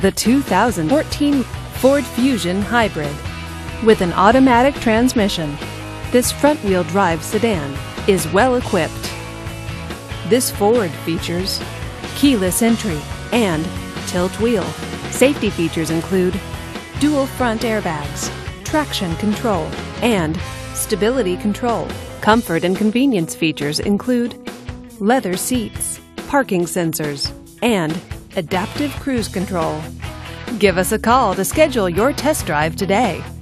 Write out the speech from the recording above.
The 2014 Ford Fusion Hybrid. With an automatic transmission, this front-wheel drive sedan is well equipped. This Ford features keyless entry and tilt wheel. Safety features include dual front airbags, traction control, and stability control. Comfort and convenience features include leather seats, parking sensors, and adaptive cruise control. Give us a call to schedule your test drive today.